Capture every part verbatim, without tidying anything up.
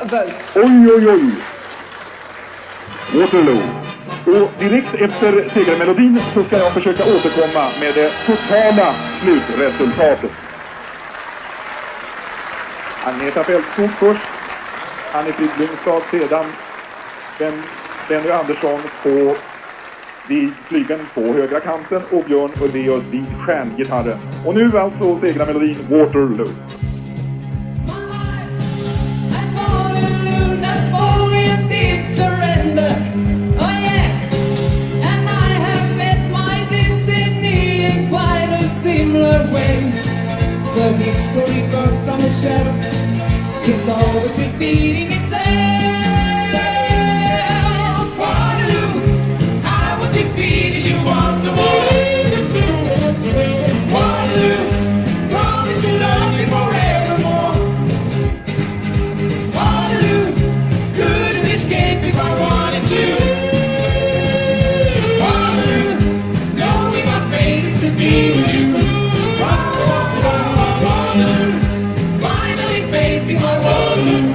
Welt. Oj, oj, oj. Waterloo. Och direkt efter segermelodin så ska jag försöka återkomma med det totala slutresultatet. Agneta Fältskog först. Annie-Frid Lyngstad sedan. Ben, Benny Andersson på vid flygen på högra kanten och Björn Ulvaeus vid stjärngitarren. Och nu alltså segermelodin Waterloo. The history burnt on the shelf is always repeating itself. Waterloo, I was defeated, you won the war. Waterloo, promise to love you forevermore. Waterloo, couldn't escape if I wanted to. Waterloo, knowing my fate is to be with you. Finally facing my Waterloo.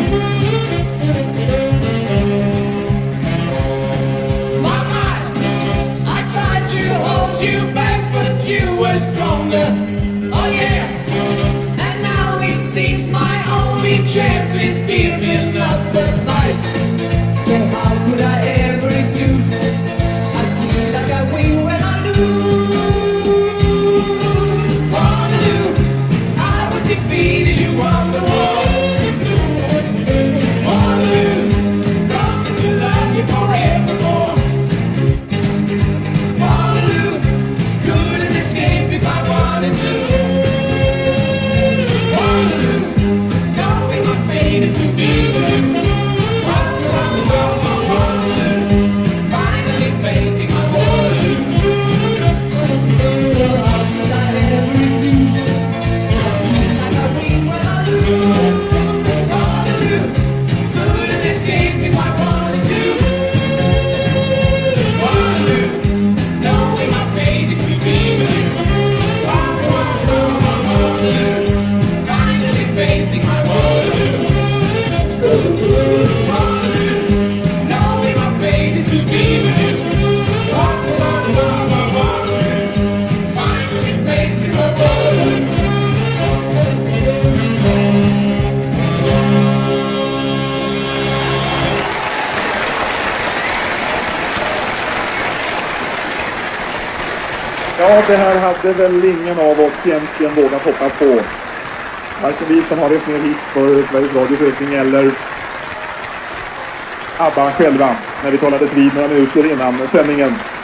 Mama, I tried to hold you back, but you were stronger. Oh yeah, and now it seems my only chance is still another fight. So how could I ever refuse? I feel like I win when I lose. Defeated, you won the war. Waterloo, promise to love you forevermore. Waterloo, couldn't escape if I wanted to. Waterloo, knowing my fate is to be with you. Waterloo, Waterloo, finally facing my Waterloo. How could I ever refuse? Waterloo, couldn't escape if I wanted to. Waterloo, knowing my fate is to be with you. Waterloo, finally facing my Waterloo. Waterloo, knowing my fate is to be with you. Waterloo, finally facing my Waterloo. Ja, det här hade väl ingen av oss egentligen vågat hoppas på. Varken vi som har rest ner hit för Sveriges Radios räkning eller ABBA själva när vi talade vid några minuter innan sändningen.